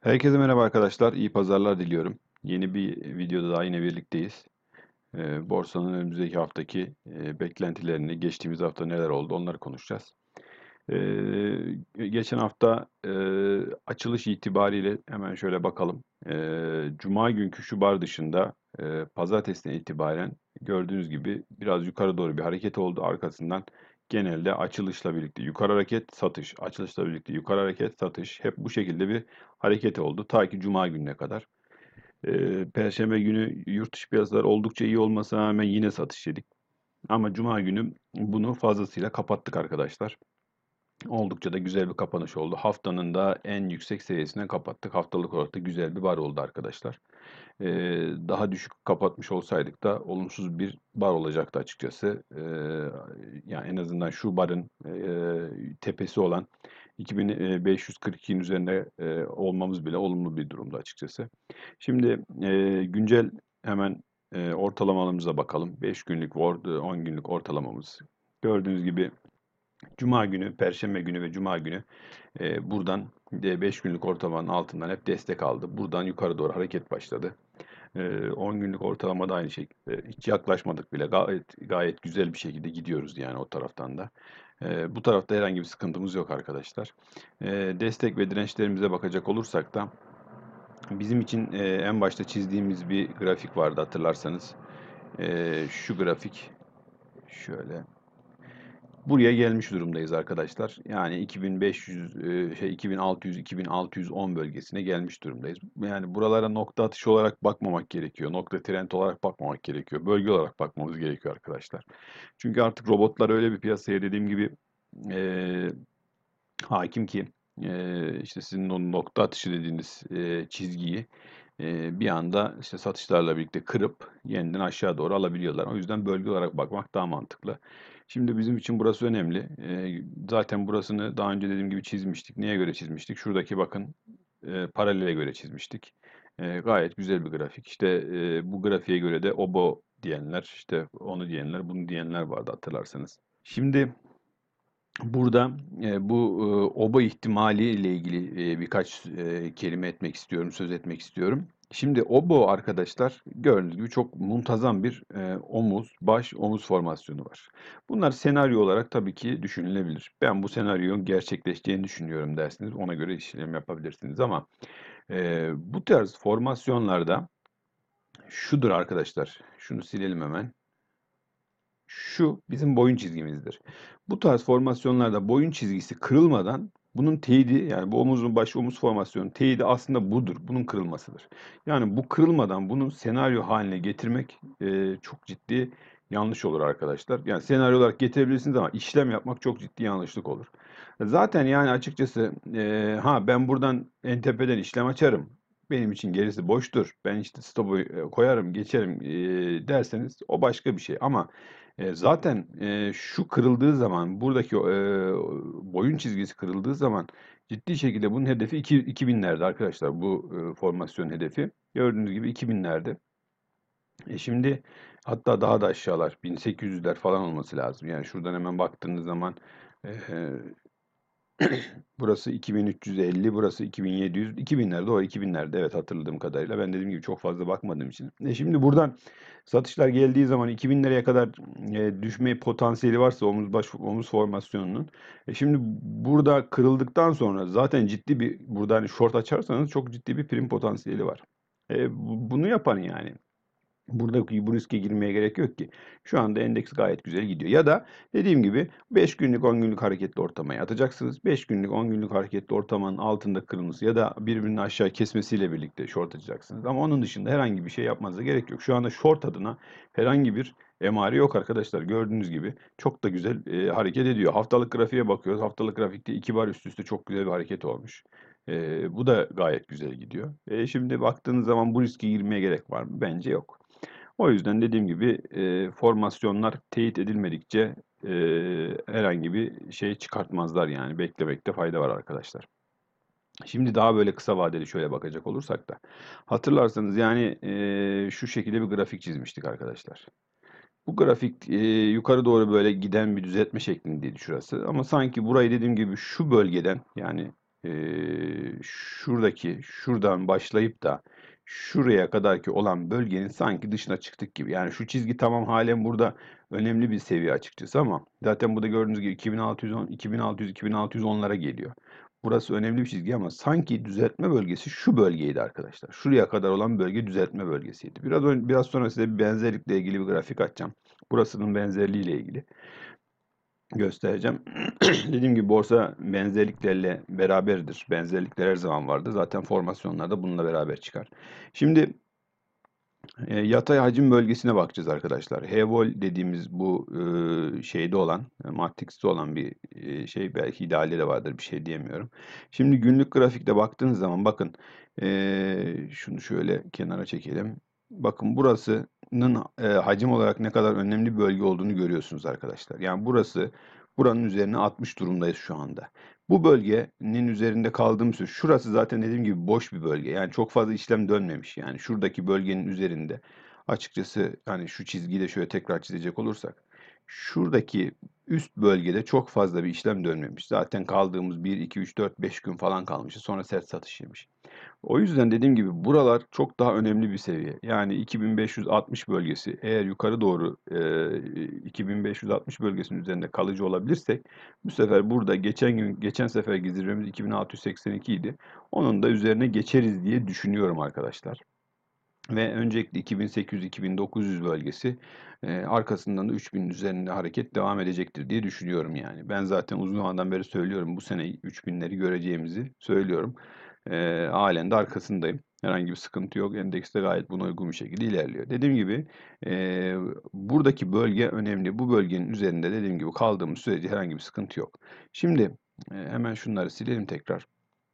Herkese merhaba arkadaşlar. İyi pazarlar diliyorum. Yeni bir videoda daha yine birlikteyiz. Borsanın önümüzdeki haftaki beklentilerini, geçtiğimiz hafta neler oldu onları konuşacağız. Geçen hafta açılış itibariyle hemen şöyle bakalım. Cuma günkü şu bar dışında pazartesiden itibaren gördüğünüz gibi biraz yukarı doğru bir hareket oldu. Arkasından genelde açılışla birlikte yukarı hareket, satış, açılışla birlikte yukarı hareket, satış hep bu şekilde bir hareket oldu. Ta ki Cuma gününe kadar. Perşembe günü yurt dışı piyasalar oldukça iyi olmasına rağmen yine satış yedik. Ama Cuma günü bunu fazlasıyla kapattık arkadaşlar. Oldukça da güzel bir kapanış oldu. Haftanın da en yüksek seviyesine kapattık. Haftalık olarak da güzel bir bar oldu arkadaşlar. Daha düşük kapatmış olsaydık da olumsuz bir bar olacaktı açıkçası. Yani en azından şu barın tepesi olan 2542'nin üzerinde olmamız bile olumlu bir durumda açıkçası. Şimdi güncel hemen ortalamalarımıza bakalım. 5 günlük, 10 günlük ortalamamız. Gördüğünüz gibi Cuma günü, Perşembe günü ve Cuma günü buradan 5 günlük ortalamanın altından hep destek aldı. Buradan yukarı doğru hareket başladı. 10 günlük ortalamada aynı şekilde hiç yaklaşmadık bile. Gayet güzel bir şekilde gidiyoruz yani o taraftan da. Bu tarafta herhangi bir sıkıntımız yok arkadaşlar. Destek ve dirençlerimize bakacak olursak da bizim için en başta çizdiğimiz bir grafik vardı hatırlarsanız. Şu grafik şöyle. Buraya gelmiş durumdayız arkadaşlar. Yani 2500 2600 2610 bölgesine gelmiş durumdayız. Yani buralara nokta atışı olarak bakmamak gerekiyor. Nokta trend olarak bakmamak gerekiyor. Bölge olarak bakmamız gerekiyor arkadaşlar. Çünkü artık robotlar öyle bir piyasaya dediğim gibi eee, hakim ki işte sizin o nokta atışı dediğiniz çizgiyi bir anda işte satışlarla birlikte kırıp yeniden aşağı doğru alabiliyorlar. O yüzden bölge olarak bakmak daha mantıklı. Şimdi bizim için burası önemli. Zaten burasını daha önce dediğim gibi çizmiştik. Neye göre çizmiştik? Şuradaki bakın paralele göre çizmiştik. Gayet güzel bir grafik. İşte bu grafiğe göre de obo diyenler, işte onu diyenler, bunu diyenler vardı hatırlarsanız. Şimdi burada bu oba ihtimali ile ilgili birkaç kelime etmek istiyorum, söz etmek istiyorum. Şimdi obo arkadaşlar gördüğünüz gibi çok muntazam bir omuz, baş, omuz formasyonu var. Bunlar senaryo olarak tabii ki düşünülebilir. Ben bu senaryonun gerçekleşeceğini düşünüyorum dersiniz. Ona göre işlem yapabilirsiniz ama bu tarz formasyonlarda şudur arkadaşlar. Şunu silelim hemen. Şu bizim boyun çizgimizdir. Bu tarz formasyonlarda boyun çizgisi kırılmadan bunun teyidi yani bu omuzun baş omuz formasyonun teyidi aslında budur. Bunun kırılmasıdır. Yani bu kırılmadan bunun senaryo haline getirmek çok ciddi yanlış olur arkadaşlar. Yani senaryo olarak getirebilirsiniz ama işlem yapmak çok ciddi yanlışlık olur. Zaten yani açıkçası ben buradan en tepeden işlem açarım. Benim için gerisi boştur. Ben işte stopu koyarım, geçerim derseniz o başka bir şey. Ama zaten şu kırıldığı zaman, buradaki boyun çizgisi kırıldığı zaman ciddi şekilde bunun hedefi 2000'lerde arkadaşlar. Bu formasyon hedefi. Gördüğünüz gibi 2000'lerde. Şimdi hatta daha da aşağılar 1800'ler falan olması lazım. Yani şuradan hemen baktığınız zaman e, burası 2350, burası 2700, 2000'lerde o 2000'lerde evet hatırladığım kadarıyla. Ben dediğim gibi çok fazla bakmadığım için. Şimdi buradan satışlar geldiği zaman 2000'lere kadar düşme potansiyeli varsa omuz baş omuz formasyonunun. Şimdi burada kırıldıktan sonra zaten ciddi bir burada hani short açarsanız çok ciddi bir prim potansiyeli var. Bunu yapan yani. Buradaki bu riske girmeye gerek yok ki. Şu anda endeks gayet güzel gidiyor. Ya da dediğim gibi 5 günlük 10 günlük hareketli ortamaya atacaksınız. 5 günlük 10 günlük hareketli ortamın altında kırılması ya da birbirini aşağı kesmesiyle birlikte short atacaksınız. Ama onun dışında herhangi bir şey yapmanıza gerek yok. Şu anda short adına herhangi bir emare yok arkadaşlar. Gördüğünüz gibi çok da güzel hareket ediyor. Haftalık grafiğe bakıyoruz. Haftalık grafikte 2 bar üst üste çok güzel bir hareket olmuş. Bu da gayet güzel gidiyor. Şimdi baktığınız zaman bu riske girmeye gerek var mı? Bence yok. O yüzden dediğim gibi formasyonlar teyit edilmedikçe herhangi bir şey çıkartmazlar yani. Beklemekte fayda var arkadaşlar. Şimdi daha böyle kısa vadeli şöyle bakacak olursak da hatırlarsanız yani şu şekilde bir grafik çizmiştik arkadaşlar. Bu grafik yukarı doğru böyle giden bir düzeltme şeklindeydi şurası. Ama sanki burayı dediğim gibi şu bölgeden yani şuradan başlayıp da şuraya kadarki olan bölgenin sanki dışına çıktık gibi. Yani şu çizgi tamam halen burada önemli bir seviye açıkçası ama zaten burada gördüğünüz gibi 2610, 2600, 2610'lara geliyor. Burası önemli bir çizgi ama sanki düzeltme bölgesi şu bölgeydi arkadaşlar. Şuraya kadar olan bölge düzeltme bölgesiydi. Biraz sonra size bir benzerlikle ilgili bir grafik açacağım. Burasının benzerliğiyle ilgili göstereceğim. Dediğim gibi borsa benzerliklerle beraberdir. Benzerlikler her zaman vardır. Zaten formasyonlarda bununla beraber çıkar. Şimdi yatay hacim bölgesine bakacağız arkadaşlar. Hevol dediğimiz bu şeyde olan, Matrix'te olan bir şey, belki idealde de vardır, bir şey diyemiyorum. Şimdi günlük grafikte baktığınız zaman bakın, şunu şöyle kenara çekelim. Bakın burasının hacim olarak ne kadar önemli bir bölge olduğunu görüyorsunuz arkadaşlar. Yani buranın üzerine 60 durumdayız şu anda. Bu bölgenin üzerinde kaldığım süre, şurası zaten dediğim gibi boş bir bölge. Yani çok fazla işlem dönmemiş. Yani şuradaki bölgenin üzerinde açıkçası, hani şu çizgiyi de şöyle tekrar çizecek olursak, şuradaki üst bölgede çok fazla bir işlem dönmemiş. Zaten kaldığımız 1, 2, 3, 4, 5 gün falan kalmışız. Sonra sert satış yemiş. O yüzden dediğim gibi buralar çok daha önemli bir seviye. Yani 2560 bölgesi, eğer yukarı doğru 2560 bölgesinin üzerinde kalıcı olabilirsek, bu sefer burada geçen sefer zirvemiz 2682 idi. Onun da üzerine geçeriz diye düşünüyorum arkadaşlar. Ve öncelikle 2800-2900 bölgesi, arkasından da 3000'in üzerinde hareket devam edecektir diye düşünüyorum yani. Ben zaten uzun zamandan beri söylüyorum, bu sene 3000'leri göreceğimizi söylüyorum. Halen de arkasındayım. Herhangi bir sıkıntı yok. Endeks de gayet buna uygun bir şekilde ilerliyor. Dediğim gibi buradaki bölge önemli. Bu bölgenin üzerinde dediğim gibi kaldığımız sürece herhangi bir sıkıntı yok. Şimdi hemen şunları silelim tekrar.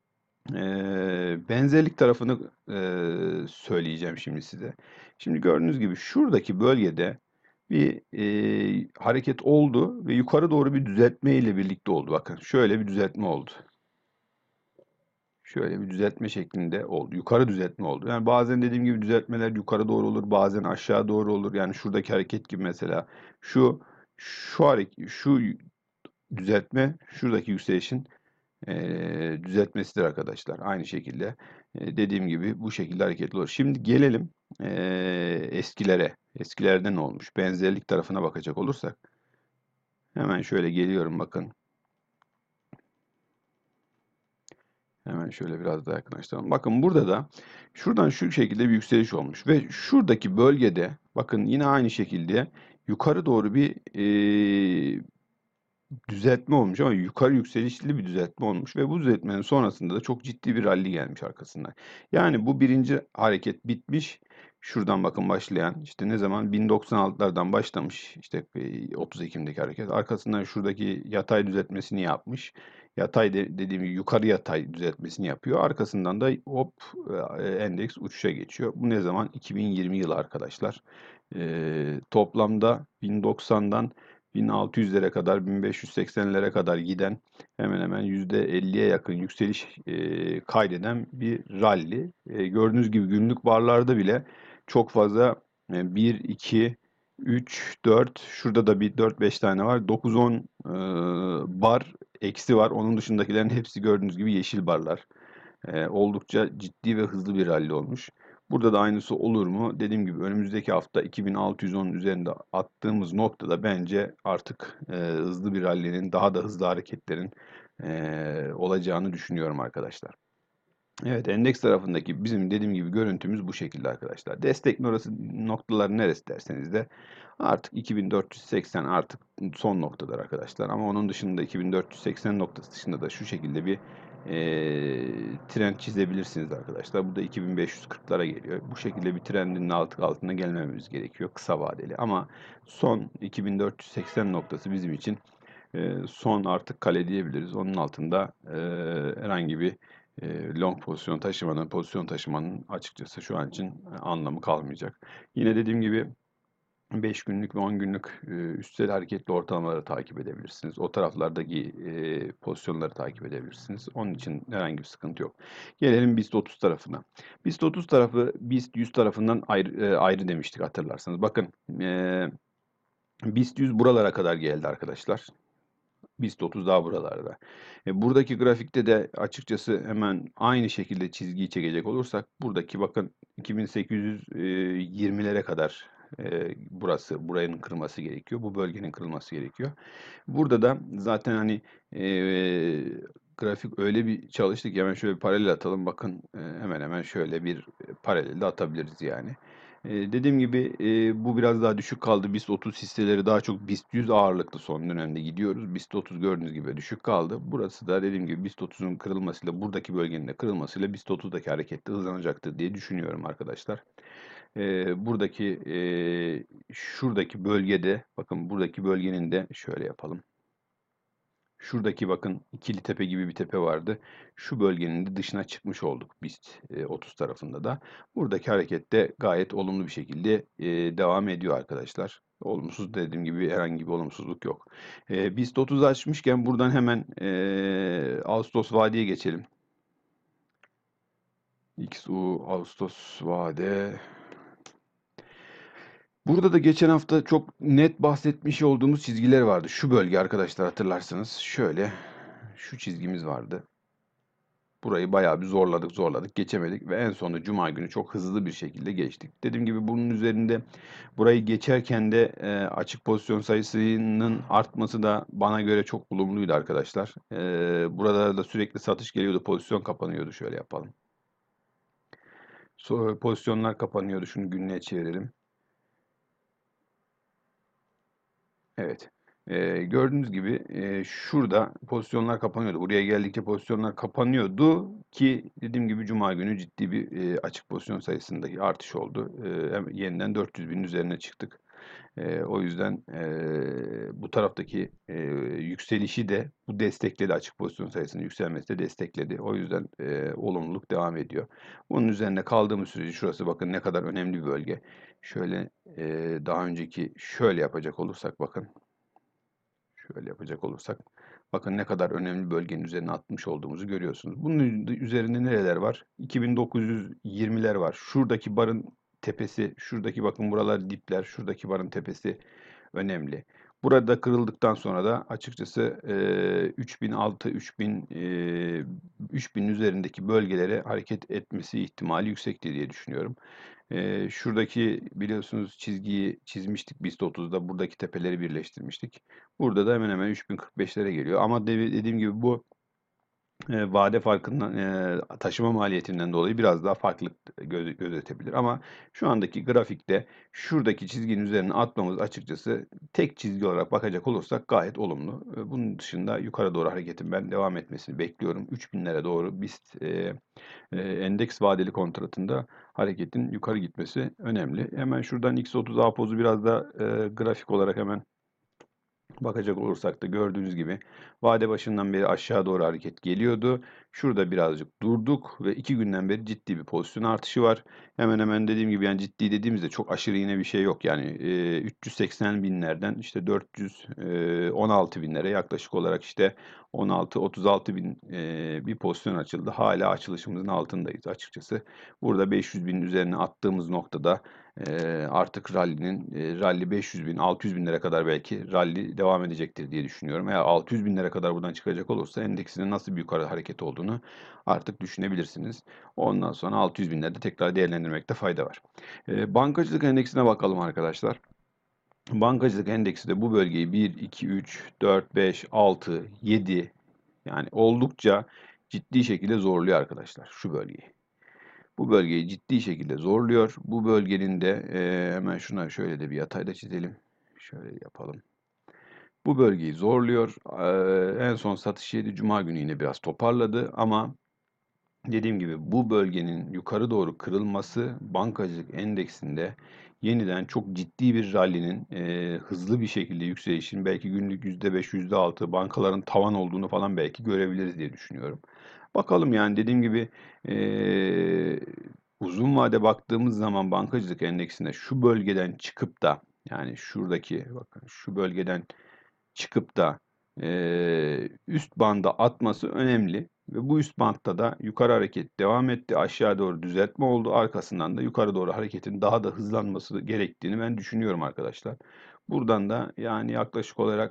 Benzerlik tarafını söyleyeceğim şimdi size. Şimdi gördüğünüz gibi şuradaki bölgede bir hareket oldu ve yukarı doğru bir düzeltme ile birlikte oldu. Bakın şöyle bir düzeltme oldu. Şöyle bir düzeltme şeklinde oldu. Yukarı düzeltme oldu. Yani bazen dediğim gibi düzeltmeler yukarı doğru olur, bazen aşağı doğru olur. Yani şuradaki hareket gibi mesela şu düzeltme şuradaki yükselişin düzeltmesidir arkadaşlar. Aynı şekilde dediğim gibi bu şekilde hareketli olur. Şimdi gelelim eskilere. Eskilerde ne olmuş? Benzerlik tarafına bakacak olursak. Hemen şöyle geliyorum bakın. Hemen şöyle biraz daha yakınlaştıralım. Bakın burada da şuradan şu şekilde bir yükseliş olmuş. Ve şuradaki bölgede bakın yine aynı şekilde yukarı doğru bir düzeltme olmuş ama yukarı yükselişli bir düzeltme olmuş ve bu düzeltmenin sonrasında da çok ciddi bir rally gelmiş arkasından. Yani bu birinci hareket bitmiş. Şuradan bakın başlayan işte ne zaman 1096'lardan başlamış işte 30 Ekim'deki hareket. Arkasından şuradaki yatay düzeltmesini yapmış. Dediğim gibi yukarı yatay düzeltmesini yapıyor. Arkasından da hop endeks uçuşa geçiyor. Bu ne zaman? 2020 yılı arkadaşlar. Toplamda 1090'dan 1600'lere kadar, 1580'lere kadar giden hemen hemen %50'ye yakın yükseliş kaydeden bir rally. Gördüğünüz gibi günlük barlarda bile çok fazla 1, 2, 3, 4, şurada da bir 4-5 tane var. 9-10 bar eksi var. Onun dışındakilerin hepsi gördüğünüz gibi yeşil barlar. Oldukça ciddi ve hızlı bir rally olmuş. Burada da aynısı olur mu? Dediğim gibi önümüzdeki hafta 2610'un üzerinde attığımız noktada bence artık hızlı bir rally'nin, daha da hızlı hareketlerin olacağını düşünüyorum arkadaşlar. Evet, endeks tarafındaki bizim dediğim gibi görüntümüz bu şekilde arkadaşlar. Destek noktaları neresi derseniz de artık 2480 artık son noktadır arkadaşlar. Ama onun dışında 2480 noktası dışında da şu şekilde bir trend çizebilirsiniz arkadaşlar. Bu da 2540'lara geliyor. Bu şekilde bir trendin altına gelmememiz gerekiyor kısa vadeli. Ama son 2480 noktası bizim için son artık kale diyebiliriz. Onun altında herhangi bir long pozisyon taşımanın açıkçası şu an için anlamı kalmayacak. Yine dediğim gibi 5 günlük ve 10 günlük üstel hareketli ortalamaları takip edebilirsiniz. O taraflardaki pozisyonları takip edebilirsiniz. Onun için herhangi bir sıkıntı yok. Gelelim BIST 30 tarafına. BIST 30 tarafı BIST 100 tarafından ayrı demiştik hatırlarsanız. Bakın BIST 100 buralara kadar geldi arkadaşlar. BIST 30 daha buralarda. Buradaki grafikte de açıkçası hemen aynı şekilde çizgiyi çekecek olursak buradaki bakın 2820'lere kadar buranın kırılması gerekiyor. Bu bölgenin kırılması gerekiyor. Burada da zaten hani grafik öyle bir çalıştık ki hemen şöyle bir paralel atalım. Bakın hemen hemen şöyle bir paralel de atabiliriz yani. Dediğim gibi bu biraz daha düşük kaldı. BIST 30 hisseleri daha çok BIST 100 ağırlıklı son dönemde gidiyoruz. BIST 30 gördüğünüz gibi düşük kaldı. Burası da dediğim gibi BIST 30'un kırılmasıyla buradaki bölgenin de kırılmasıyla BIST 30'daki harekette hızlanacaktır diye düşünüyorum arkadaşlar. Buradaki şuradaki bölgede bakın buradaki bölgenin de şöyle yapalım. Şuradaki bakın ikili tepe gibi bir tepe vardı. Şu bölgenin de dışına çıkmış olduk BIST 30 tarafında da. Buradaki hareket de gayet olumlu bir şekilde devam ediyor arkadaşlar. Olumsuz dediğim gibi herhangi bir olumsuzluk yok. BIST 30 açmışken buradan hemen Ağustos vadeye geçelim. XU Ağustos vade. Burada da geçen hafta çok net bahsetmiş olduğumuz çizgiler vardı. Şu bölge arkadaşlar hatırlarsanız şöyle şu çizgimiz vardı. Burayı bayağı bir zorladık geçemedik ve en sonunda cuma günü çok hızlı bir şekilde geçtik. Dediğim gibi bunun üzerinde burayı geçerken de açık pozisyon sayısının artması da bana göre çok olumluydu arkadaşlar. Burada da sürekli satış geliyordu, pozisyon kapanıyordu. Şöyle yapalım. Pozisyonlar kapanıyordu. Şunu günlüğe çevirelim. Evet. Gördüğünüz gibi şurada pozisyonlar kapanıyordu. Buraya geldikçe pozisyonlar kapanıyordu ki dediğim gibi cuma günü ciddi bir açık pozisyon sayısındaki artış oldu. Yeniden 400 binin üzerine çıktık. O yüzden bu taraftaki yükselişi de bu destekledi. Açık pozisyon sayısının yükselmesi de destekledi. O yüzden olumluluk devam ediyor. Bunun üzerine kaldığımız sürece şurası bakın ne kadar önemli bir bölge. Şöyle daha önceki şöyle yapacak olursak bakın. Şöyle yapacak olursak bakın ne kadar önemli bölgenin üzerine atmış olduğumuzu görüyorsunuz. Bunun üzerinde nereler var? 2920'ler var. Şuradaki barın tepesi, şuradaki bakın buralar dipler, şuradaki barın tepesi önemli. Burada kırıldıktan sonra da açıkçası 3006, 3000 üzerindeki bölgelere hareket etmesi ihtimali yüksektir diye düşünüyorum. Şuradaki biliyorsunuz çizgiyi çizmiştik BIST 30'da. Buradaki tepeleri birleştirmiştik. Burada da hemen hemen 3045'lere geliyor. Ama dediğim gibi bu vade farkından, taşıma maliyetinden dolayı biraz daha farklılık gözetebilir. Ama şu andaki grafikte şuradaki çizginin üzerine atmamız açıkçası tek çizgi olarak bakacak olursak gayet olumlu. Bunun dışında yukarı doğru hareketin ben devam etmesini bekliyorum. 3000'lere doğru BIST endeks vadeli kontratında hareketin yukarı gitmesi önemli. Hemen şuradan X30 Apozu biraz da grafik olarak hemen bakacak olursak da gördüğünüz gibi vade başından beri aşağı doğru hareket geliyordu. Şurada birazcık durduk ve 2 günden beri ciddi bir pozisyon artışı var. Hemen hemen dediğim gibi yani ciddi dediğimizde çok aşırı yine bir şey yok. Yani 380 binlerden işte 416 binlere yaklaşık olarak işte 16-36 bin bir pozisyon açıldı. Hala açılışımızın altındayız açıkçası. Burada 500 binin üzerine attığımız noktada artık rally 500 bin, 600 binlere kadar belki rally devam edecektir diye düşünüyorum. Eğer 600 binlere kadar buradan çıkacak olursa endeksinin nasıl bir yukarı hareket olduğunu artık düşünebilirsiniz. Ondan sonra 600 binlerde tekrar değerlendirmekte fayda var. Bankacılık endeksine bakalım arkadaşlar. Bankacılık endeksi de bu bölgeyi 1, 2, 3, 4, 5, 6, 7 yani oldukça ciddi şekilde zorluyor arkadaşlar şu bölgeyi. Bu bölgeyi ciddi şekilde zorluyor. Bu bölgenin de hemen şuna şöyle de bir yatay da çizelim. Şöyle yapalım. Bu bölgeyi zorluyor. En son satış yedi Cuma günü yine biraz toparladı ama dediğim gibi bu bölgenin yukarı doğru kırılması bankacılık endeksinde yeniden çok ciddi bir rally'nin hızlı bir şekilde yükselişin belki günlük %5, %6 bankaların tavan olduğunu falan belki görebiliriz diye düşünüyorum. Bakalım yani dediğim gibi eee, uzun vade baktığımız zaman bankacılık endeksinde şu bölgeden çıkıp da yani şuradaki bakın şu bölgeden çıkıp da üst banda atması önemli. Ve bu üst bantta da yukarı hareket devam etti. Aşağı doğru düzeltme oldu. Arkasından da yukarı doğru hareketin daha da hızlanması gerektiğini ben düşünüyorum arkadaşlar. Buradan da yani yaklaşık olarak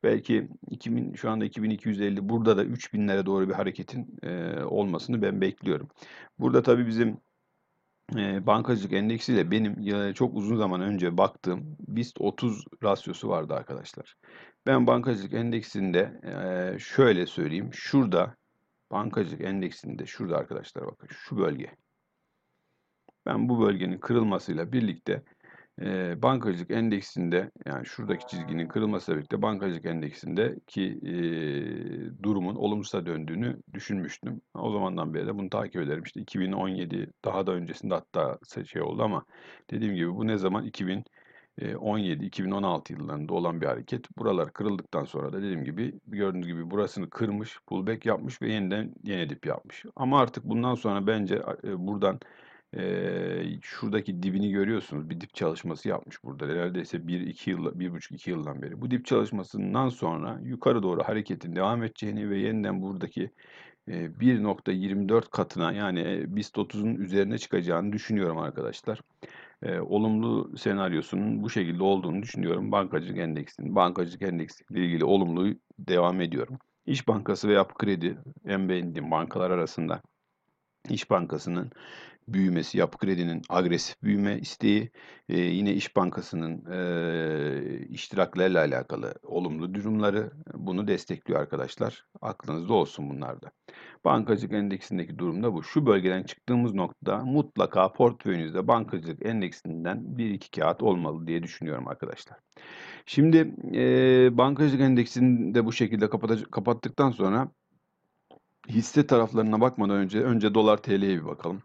Belki 2000, şu anda 2250, burada da 3000'lere doğru bir hareketin olmasını ben bekliyorum. Burada tabii bizim bankacılık endeksiyle benim çok uzun zaman önce baktığım BIST 30 rasyosu vardı arkadaşlar. Ben bankacılık endeksinde şöyle söyleyeyim. Şurada bankacılık endeksinde şurada arkadaşlar, bakın şu bölge. Ben bu bölgenin kırılmasıyla birlikte bankacılık endeksinde, yani şuradaki çizginin kırılmasıyla birlikte bankacılık endeksindeki durumun olumsuza döndüğünü düşünmüştüm. O zamandan beri de bunu takip ederim. İşte 2017, daha da öncesinde hatta şey oldu ama dediğim gibi bu ne zaman? 2017-2016 yıllarında olan bir hareket. Buralar kırıldıktan sonra da dediğim gibi gördüğünüz gibi burasını kırmış, pullback yapmış ve yeniden yeni dip yapmış. Ama artık bundan sonra bence buradan şuradaki dibini görüyorsunuz. Bir dip çalışması yapmış burada. Neredeyse 1-2 yıl, 1,5-2 yıldan beri. Bu dip çalışmasından sonra yukarı doğru hareketin devam edeceğini ve yeniden buradaki 1,24 katına, yani BIST 30'un üzerine çıkacağını düşünüyorum arkadaşlar. Olumlu senaryosunun bu şekilde olduğunu düşünüyorum. Bankacılık endeksiyle ilgili olumlu devam ediyorum. İş Bankası ve Yapı Kredi en beğendiğim bankalar arasında. İş Bankası'nın büyümesi, Yapı Kredi'nin agresif büyüme isteği, yine İş Bankası'nın iştiraklerle alakalı olumlu durumları bunu destekliyor arkadaşlar. Aklınızda olsun bunlar da. Bankacılık endeksindeki durum da bu. Şu bölgeden çıktığımız noktada mutlaka portföyünüzde bankacılık endeksinden bir iki kağıt olmalı diye düşünüyorum arkadaşlar. Şimdi bankacılık endeksini de bu şekilde kapattıktan sonra hisse taraflarına bakmadan önce dolar TL'ye bir bakalım.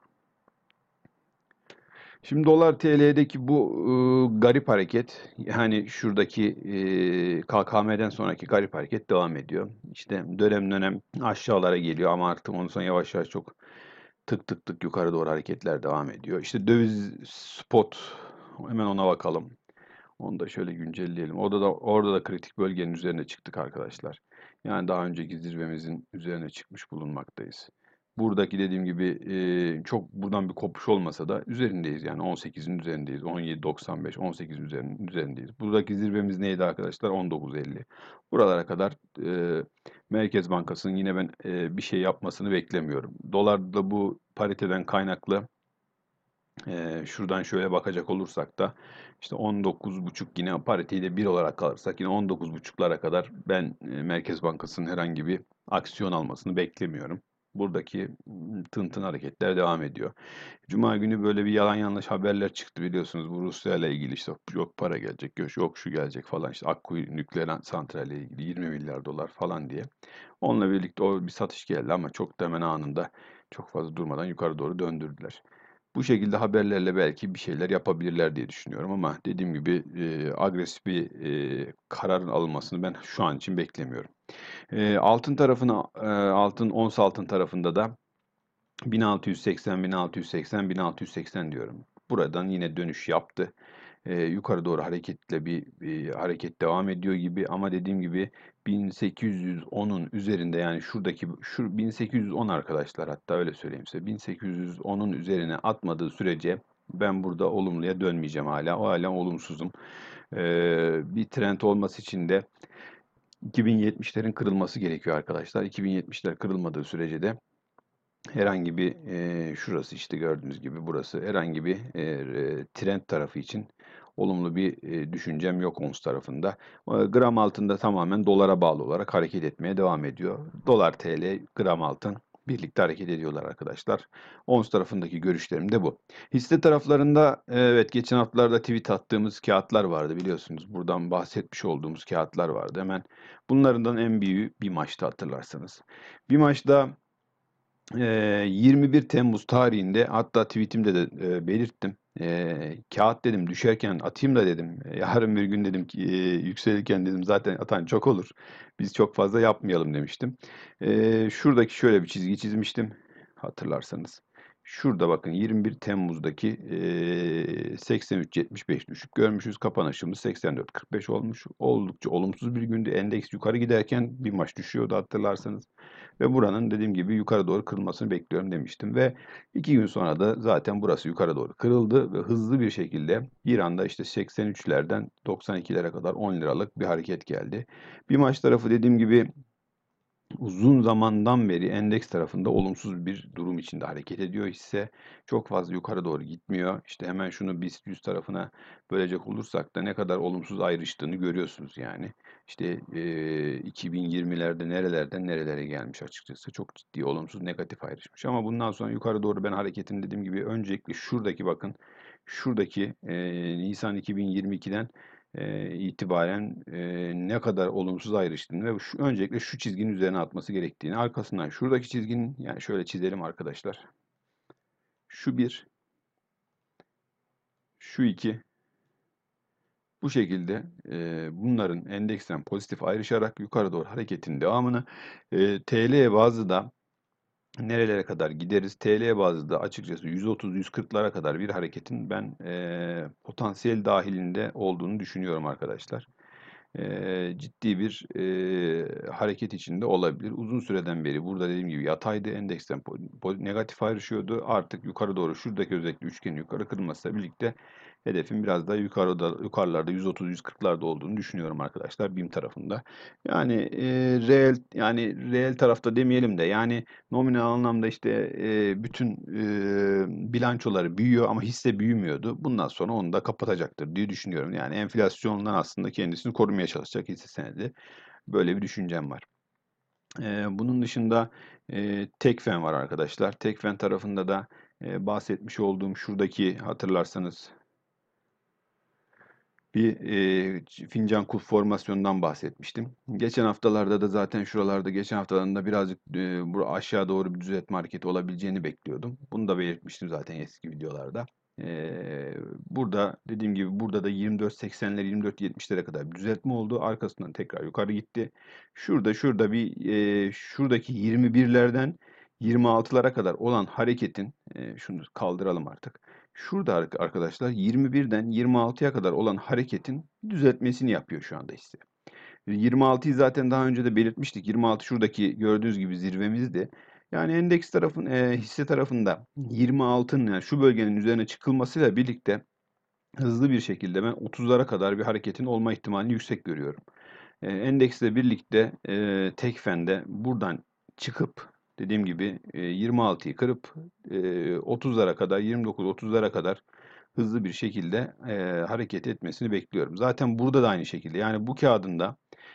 Şimdi dolar TL'deki bu garip hareket, yani şuradaki KKM'den sonraki garip hareket devam ediyor. İşte dönem dönem aşağılara geliyor ama artık ondan sonra yavaş yavaş çok tık tık tık yukarı doğru hareketler devam ediyor. İşte döviz spot, hemen ona bakalım. Onu da şöyle güncelleyelim. Orada da kritik bölgenin üzerine çıktık arkadaşlar. Yani daha önceki zirvemizin üzerine çıkmış bulunmaktayız. Buradaki dediğim gibi çok buradan bir kopuş olmasa da üzerindeyiz. Yani 18'in üzerindeyiz. 17.95, 18 üzerindeyiz. Buradaki zirvemiz neydi arkadaşlar? 19.50. Buralara kadar Merkez Bankası'nın yine ben bir şey yapmasını beklemiyorum. Dolarda bu pariteden kaynaklı şuradan şöyle bakacak olursak da işte 19,5, yine pariteyi de 1 olarak kalırsak yine 19,5'lara kadar ben Merkez Bankası'nın herhangi bir aksiyon almasını beklemiyorum. Buradaki tın hareketler devam ediyor. Cuma günü böyle bir yalan yanlış haberler çıktı, biliyorsunuz. Bu Rusya ile ilgili işte yok para gelecek, yok şu gelecek falan, işte Akkuyu nükleer santrali ile ilgili 20 milyar dolar falan diye. Onunla birlikte o bir satış geldi ama çok da hemen anında, çok fazla durmadan yukarı doğru döndürdüler. Bu şekilde haberlerle belki bir şeyler yapabilirler diye düşünüyorum ama dediğim gibi agresif bir kararın alınmasını ben şu an için beklemiyorum. Altın tarafına, ons altın tarafında da 1680, 1680, 1680 diyorum. Buradan yine dönüş yaptı. Yukarı doğru bir hareket devam ediyor gibi ama dediğim gibi 1810'un üzerinde, yani şu 1810 arkadaşlar, hatta öyle söyleyeyim size, 1810'un üzerine atmadığı sürece ben burada olumluya dönmeyeceğim hala. Hala olumsuzum. Bir trend olması için de 2070'lerin kırılması gerekiyor arkadaşlar. 2070'ler kırılmadığı sürece de herhangi bir şurası, işte gördüğünüz gibi burası, herhangi bir trend tarafı için olumlu bir düşüncem yok ons tarafında. Gram altında tamamen dolara bağlı olarak hareket etmeye devam ediyor. Dolar TL, gram altın birlikte hareket ediyorlar arkadaşlar. Ons tarafındaki görüşlerim de bu. Hisse taraflarında evet, geçen haftalarda tweet attığımız kağıtlar vardı, biliyorsunuz. Buradan bahsetmiş olduğumuz kağıtlar vardı. Hemen bunlardan en büyüğü BİMAŞ'tı, hatırlarsanız. BİMAŞ'ta 21 Temmuz tarihinde, hatta tweetimde de belirttim. Kağıt dedim düşerken atayım da dedim. Yarın bir gün dedim ki yükselirken dedim zaten atan çok olur. Biz çok fazla yapmayalım demiştim. Şuradaki şöyle bir çizgi çizmiştim, hatırlarsanız. Şurada bakın, 21 Temmuz'daki 83.75 düşük görmüşüz. Kapanışımız 84.45 olmuş. Oldukça olumsuz bir gündü. Endeks yukarı giderken bir maç düşüyordu, hatırlarsanız. ve buranın dediğim gibi yukarı doğru kırılmasını bekliyorum demiştim ve 2 gün sonra da zaten burası yukarı doğru kırıldı ve hızlı bir şekilde bir anda işte 83'lerden 92'lere kadar 10 liralık bir hareket geldi. BİMAŞ tarafı dediğim gibi uzun zamandan beri endeks tarafında olumsuz bir durum içinde hareket ediyor hisse. Çok fazla yukarı doğru gitmiyor. İşte hemen şunu BIST 100 tarafına bölecek olursak da ne kadar olumsuz ayrıştığını görüyorsunuz yani. İşte 2020'lerde nerelerden nerelere gelmiş açıkçası. Çok ciddi olumsuz negatif ayrışmış. Ama bundan sonra yukarı doğru ben hareketin dediğim gibi öncelikle şuradaki bakın şuradaki Nisan 2022'den itibaren ne kadar olumsuz ayrıştığını ve öncelikle şu çizginin üzerine atması gerektiğini, arkasından şuradaki çizginin, yani şöyle çizelim arkadaşlar. Şu bir, şu iki, bu şekilde bunların endeksten pozitif ayrışarak yukarı doğru hareketin devamını TL bazlı da nerelere kadar gideriz? TL bazlı da açıkçası 130-140'lara kadar bir hareketin ben potansiyel dahilinde olduğunu düşünüyorum arkadaşlar. Ciddi bir hareket içinde olabilir. Uzun süreden beri burada dediğim gibi yataydı, endeksten negatif ayrışıyordu. Artık yukarı doğru şuradaki özellikle üçgenin yukarı kırılmasıyla birlikte hedefin biraz daha yukarılarda 130-140'larda olduğunu düşünüyorum arkadaşlar BİM tarafında. Yani reel tarafta demeyelim de yani nominal anlamda işte bütün bilançoları büyüyor ama hisse büyümüyordu. Bundan sonra onu da kapatacaktır diye düşünüyorum. Yani enflasyondan aslında kendisini korumaya çalışacak hisse senedi. Böyle bir düşüncem var. Bunun dışında Tekfen var arkadaşlar. Tekfen tarafında da bahsetmiş olduğum şuradaki hatırlarsanız bir fincan kulp formasyonundan bahsetmiştim. Geçen haftalarda da zaten şuralarda geçen haftalarında birazcık bu aşağı doğru bir düzeltme hareketi olabileceğini bekliyordum. Bunu da belirtmiştim zaten eski videolarda. Burada dediğim gibi burada da 24.80'ler 24.70'lere kadar bir düzeltme oldu. Arkasından tekrar yukarı gitti. Şurada bir şuradaki 21'lerden 26'lara kadar olan hareketin şunu kaldıralım artık. Şurada arkadaşlar 21'den 26'ya kadar olan hareketin düzeltmesini yapıyor şu anda hisse. 26'yı zaten daha önce de belirtmiştik. 26 şuradaki gördüğünüz gibi zirvemizdi. Yani endeks tarafın hisse tarafında 26'nın yani şu bölgenin üzerine çıkılmasıyla birlikte hızlı bir şekilde ben 30'lara kadar bir hareketin olma ihtimalini yüksek görüyorum. Endeksle birlikte Tekfen'de buradan çıkıp dediğim gibi 26'yı kırıp 30'lara kadar 29-30'lara kadar hızlı bir şekilde hareket etmesini bekliyorum. Zaten burada da aynı şekilde yani bu kağıdında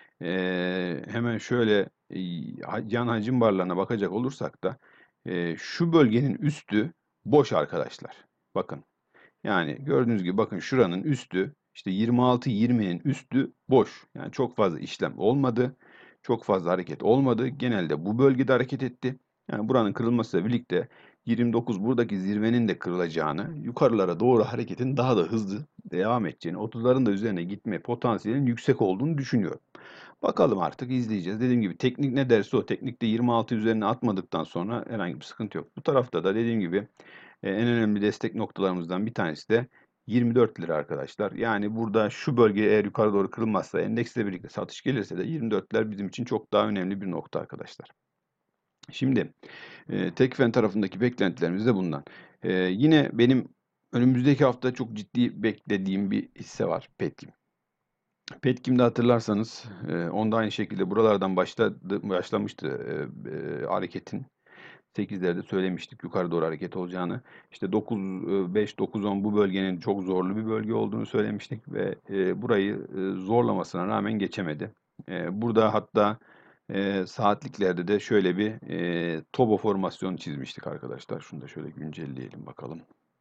hemen şöyle yan hacim barlarına bakacak olursak da şu bölgenin üstü boş arkadaşlar. Bakın. Yani gördüğünüz gibi bakın şuranın üstü işte 26-20'nin üstü boş. Yani çok fazla işlem olmadı. Çok fazla hareket olmadı. Genelde bu bölgede hareket etti. Yani buranın kırılmasıyla birlikte 29 buradaki zirvenin de kırılacağını, yukarılara doğru hareketin daha da hızlı devam edeceğini, 30'ların da üzerine gitme potansiyelinin yüksek olduğunu düşünüyorum. Bakalım artık izleyeceğiz. Dediğim gibi teknik ne derse o. Teknikte 26 üzerine atmadıktan sonra herhangi bir sıkıntı yok. Bu tarafta da dediğim gibi en önemli destek noktalarımızdan bir tanesi de 24 lira arkadaşlar. Yani burada şu bölge eğer yukarı doğru kırılmazsa endeksle birlikte satış gelirse de 24'ler bizim için çok daha önemli bir nokta arkadaşlar. Şimdi Tekfen tarafındaki beklentilerimiz de bundan. Yine benim önümüzdeki hafta çok ciddi beklediğim bir hisse var. Petkim. Petkim'de hatırlarsanız onda aynı şekilde buralardan başlamıştı hareketin. 8'lerde söylemiştik yukarı doğru hareket olacağını. İşte 9-5, 9-10 bu bölgenin çok zorlu bir bölge olduğunu söylemiştik ve burayı zorlamasına rağmen geçemedi. Burada hatta saatliklerde de şöyle bir Tobo formasyonu çizmiştik arkadaşlar. Şunu da şöyle güncelleyelim bakalım.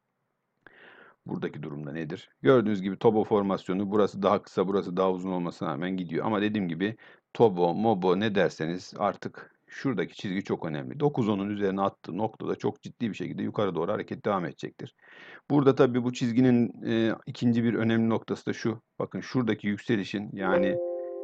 Buradaki durumda nedir? Gördüğünüz gibi Tobo formasyonu burası daha kısa, burası daha uzun olmasına rağmen gidiyor. Ama dediğim gibi Tobo, Mobo ne derseniz artık şuradaki çizgi çok önemli. 9-10'un üzerine attığı noktada çok ciddi bir şekilde yukarı doğru hareket devam edecektir. Burada tabii bu çizginin ikinci bir önemli noktası da şu. Bakın şuradaki yükselişin yani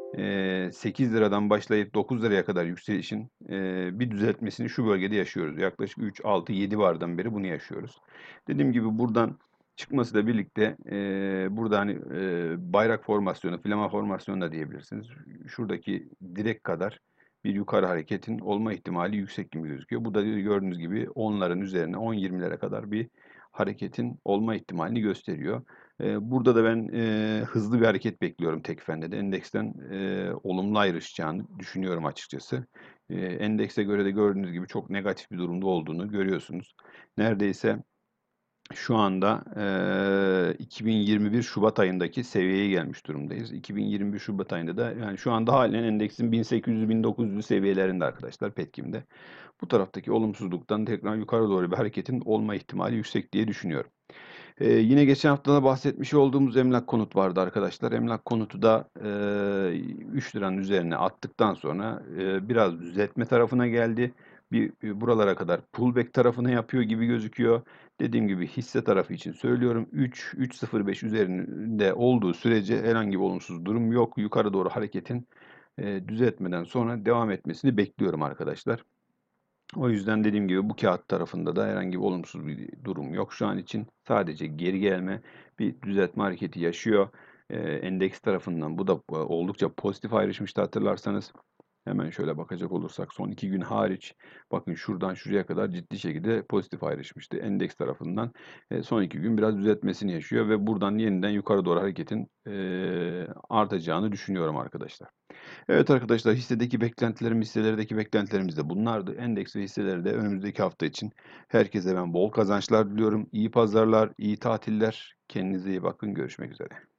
8 liradan başlayıp 9 liraya kadar yükselişin bir düzeltmesini şu bölgede yaşıyoruz. Yaklaşık 3, 6, 7 vardan beri bunu yaşıyoruz. Dediğim gibi buradan çıkmasıyla birlikte burada hani bayrak formasyonu, flama formasyonu da diyebilirsiniz. Şuradaki direk kadar bir yukarı hareketin olma ihtimali yüksek gibi gözüküyor. Bu da gördüğünüz gibi 10'ların üzerine 10-20'lere kadar bir hareketin olma ihtimalini gösteriyor. Burada da ben hızlı bir hareket bekliyorum Tekfen'de de. Endeksten olumlu ayrışacağını düşünüyorum açıkçası. Endekse göre de gördüğünüz gibi çok negatif bir durumda olduğunu görüyorsunuz. Neredeyse şu anda 2021 Şubat ayındaki seviyeye gelmiş durumdayız. 2021 Şubat ayında da yani şu anda halen endeksin 1800-1900 seviyelerinde arkadaşlar Petkim'de. Bu taraftaki olumsuzluktan tekrar yukarı doğru bir hareketin olma ihtimali yüksek diye düşünüyorum. Yine geçen hafta da bahsetmiş olduğumuz emlak konut vardı arkadaşlar. Emlak konutu da 3 liranın üzerine attıktan sonra biraz düzeltme tarafına geldi. Buralara kadar pullback tarafına yapıyor gibi gözüküyor. Dediğim gibi hisse tarafı için söylüyorum. 3.05 üzerinde olduğu sürece herhangi bir olumsuz durum yok. Yukarı doğru hareketin düzeltmeden sonra devam etmesini bekliyorum arkadaşlar. O yüzden dediğim gibi bu kağıt tarafında da herhangi bir olumsuz bir durum yok şu an için. Sadece geri gelme, bir düzeltme hareketi yaşıyor. Endeks tarafından bu da oldukça pozitif ayrışmıştı hatırlarsanız. Hemen şöyle bakacak olursak son 2 gün hariç bakın şuradan şuraya kadar ciddi şekilde pozitif ayrışmıştı endeks tarafından. Son 2 gün biraz düzeltmesini yaşıyor ve buradan yeniden yukarı doğru hareketin artacağını düşünüyorum arkadaşlar. Evet arkadaşlar hisselerdeki beklentilerimiz de bunlardı. Endeks ve hisseleri de önümüzdeki hafta için herkese ben bol kazançlar diliyorum. İyi pazarlar, iyi tatiller. Kendinize iyi bakın. Görüşmek üzere.